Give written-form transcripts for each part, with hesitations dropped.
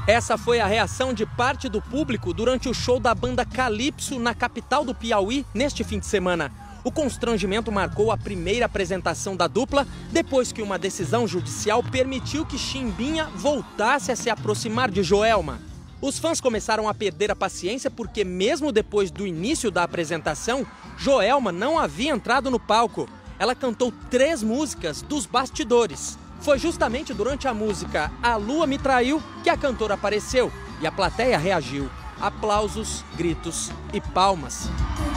Essa foi a reação de parte do público durante o show da banda Calypso na capital do Piauí neste fim de semana. O constrangimento marcou a primeira apresentação da dupla, depois que uma decisão judicial permitiu que Chimbinha voltasse a se aproximar de Joelma. Os fãs começaram a perder a paciência porque, mesmo depois do início da apresentação, Joelma não havia entrado no palco. Ela cantou 3 músicas dos bastidores. Foi justamente durante a música A Lua Me Traiu que a cantora apareceu e a plateia reagiu. Aplausos, gritos e palmas.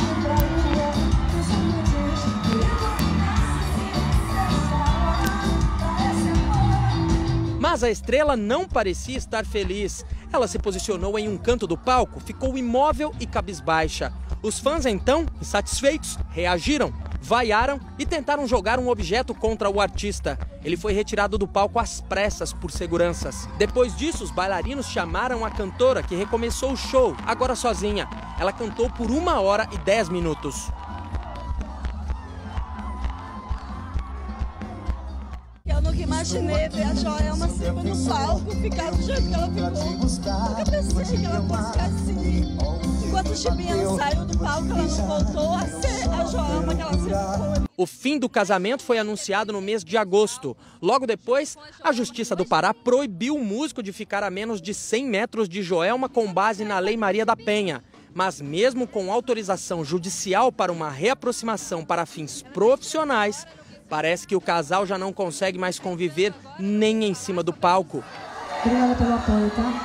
Mas a estrela não parecia estar feliz. Ela se posicionou em um canto do palco, ficou imóvel e cabisbaixa. Os fãs, então, insatisfeitos, reagiram, vaiaram e tentaram jogar um objeto contra o artista. Ele foi retirado do palco às pressas por seguranças. Depois disso, os bailarinos chamaram a cantora, que recomeçou o show, agora sozinha. Ela cantou por 1 hora e 10 minutos. Eu nunca imaginei ver a Joelma assim no palco, ficar do jeito que ela ficou. Nunca pensei que ela fosse ficar assim. Enquanto o Chimbinha não saiu do palco, ela não voltou a ser a Joelma que ela sempre foi. O fim do casamento foi anunciado no mês de agosto. Logo depois, a Justiça do Pará proibiu o músico de ficar a menos de 100 metros de Joelma com base na Lei Maria da Penha. Mas mesmo com autorização judicial para uma reaproximação para fins profissionais, parece que o casal já não consegue mais conviver nem em cima do palco. Obrigada pelo apoio, tá?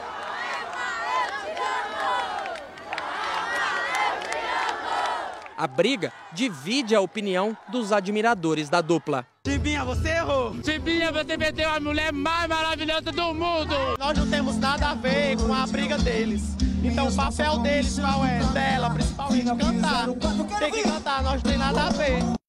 A briga divide a opinião dos admiradores da dupla. Chimbinha, você errou! Chimbinha, você meteu a mulher mais maravilhosa do mundo! Nós não temos nada a ver com a briga deles. Então o papel deles qual é? Dela, principalmente cantar. Tem que cantar, nós não tem nada a ver.